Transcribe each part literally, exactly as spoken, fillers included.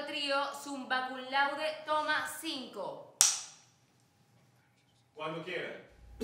trío Zumba Cum Laude, toma cinco. Cuando quieran.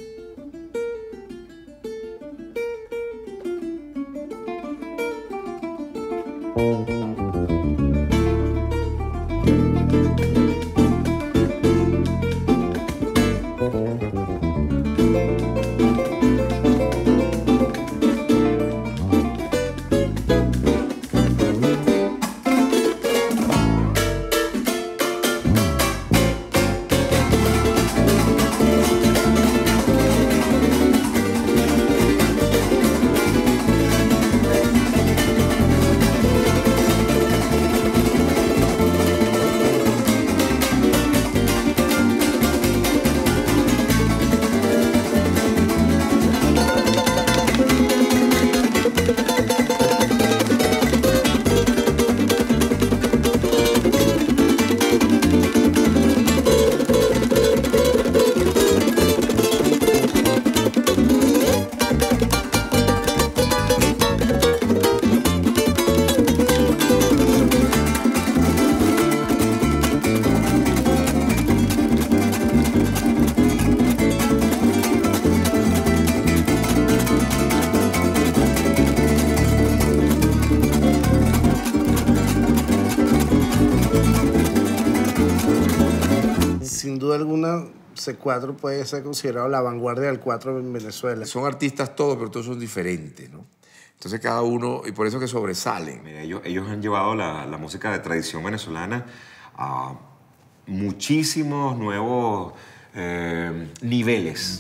Sin duda alguna, C cuatro puede ser considerado la vanguardia del cuatro en Venezuela. Son artistas todos, pero todos son diferentes, ¿no? Entonces cada uno, y por eso que sobresalen. Mira, ellos, ellos han llevado la, la música de tradición venezolana a muchísimos nuevos eh, niveles.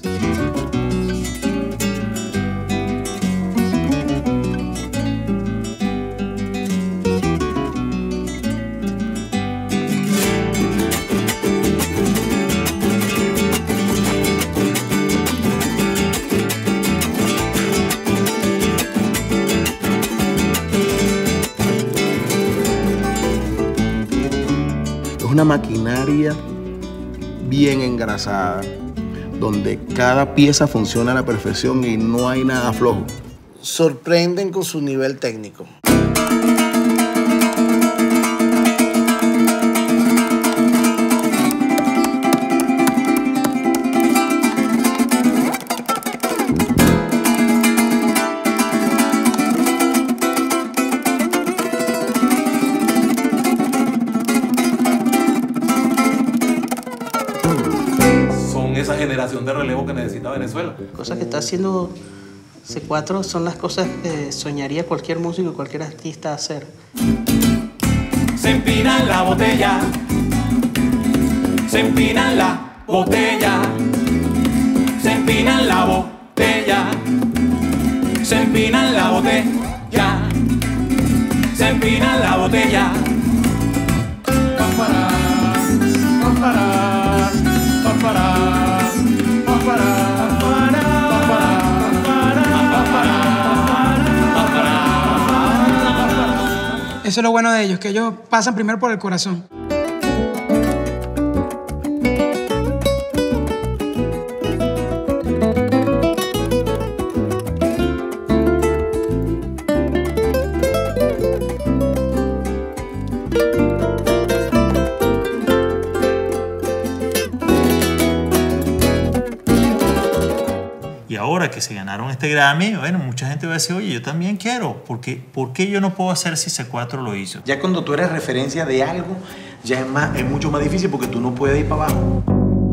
Una maquinaria bien engrasada, donde cada pieza funciona a la perfección y no hay nada flojo. Sorprenden con su nivel técnico. Esa generación de relevo que necesita Venezuela. Cosas que está haciendo C cuatro son las cosas que soñaría cualquier músico, cualquier artista hacer. Se empina en la botella, se empina en la botella, se empina en la botella, se empina en la botella, se empina en la botella. Pampara, pampara, pampara. Eso es lo bueno de ellos, que ellos pasan primero por el corazón. Y ahora que se ganaron este Grammy, bueno, mucha gente va a decir, oye, yo también quiero. ¿Por qué, ¿por qué yo no puedo hacer si C cuatro lo hizo? Ya cuando tú eres referencia de algo, ya es, más, es mucho más difícil porque tú no puedes ir para abajo.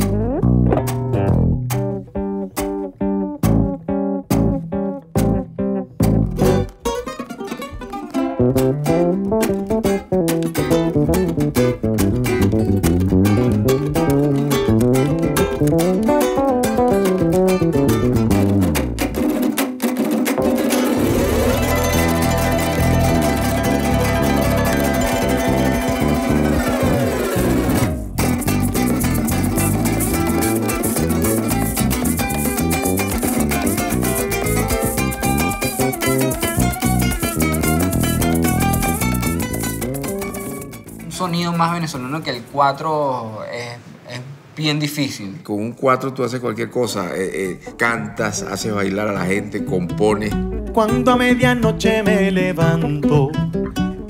Sonido más venezolano que el cuatro es, es bien difícil. Con un cuatro tú haces cualquier cosa, eh, eh, cantas, haces bailar a la gente, compones. Cuando a medianoche me levanto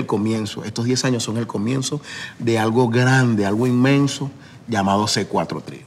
el comienzo. Estos diez años son el comienzo de algo grande, algo inmenso, llamado C cuatro Trío.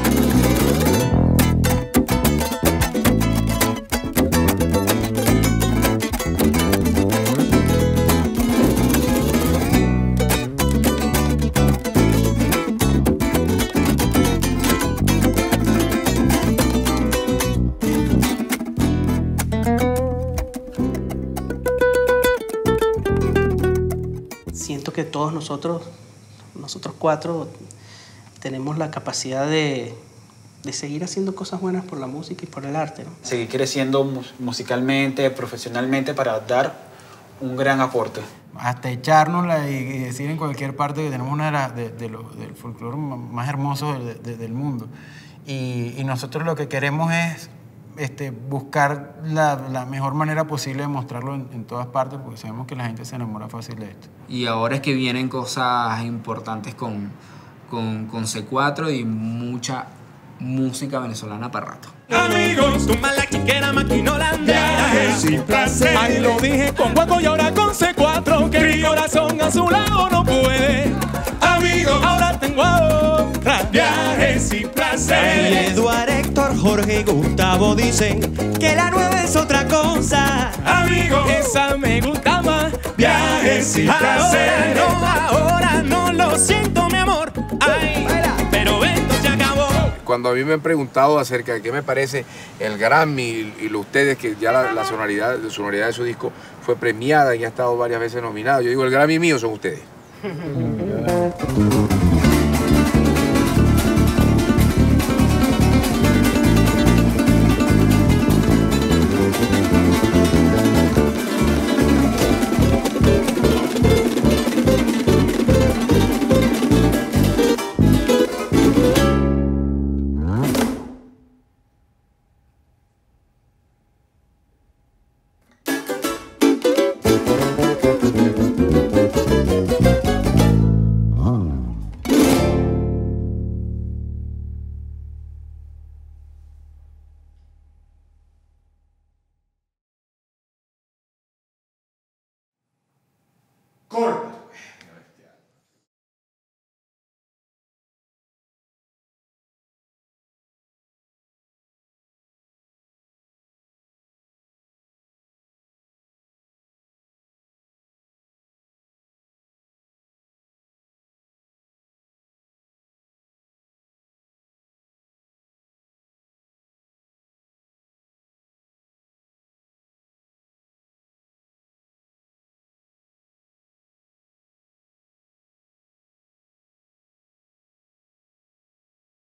Siento que todos nosotros, nosotros cuatro, tenemos la capacidad de, de seguir haciendo cosas buenas por la música y por el arte, ¿no? Seguir creciendo mus- musicalmente, profesionalmente, para dar un gran aporte. Hasta echárnosla y, y decir en cualquier parte que tenemos una de las de, de lo- del folclore más hermoso de- de- del mundo. Y, y nosotros lo que queremos es este, buscar la, la mejor manera posible de mostrarlo en, en todas partes, porque sabemos que la gente se enamora fácil de esto. Y ahora es que vienen cosas importantes con, con, con C cuatro y mucha música venezolana para rato. Amigos, tumba la chiquera, maquinolandia. Viajes sin placer. Ahí lo dije con Guaco y ahora con C cuatro. Que mi corazón a su lado no puede. Amigos, ahora tengo otra. Viajes sin placer. Eduardo, Héctor, Jorge y Gustavo dicen que la nueva es otra cosa. Amigos, esa me gusta más. Viajes sin placer. Ahora no, ahora no lo siento, mi amor. Ay, pero esto se acabó. Cuando a mí me han preguntado acerca de qué me parece el Grammy y, y lo ustedes, que ya la, la sonoridad, la sonoridad de su disco fue premiada y ha estado varias veces nominado, yo digo, el Grammy mío son ustedes. Corta.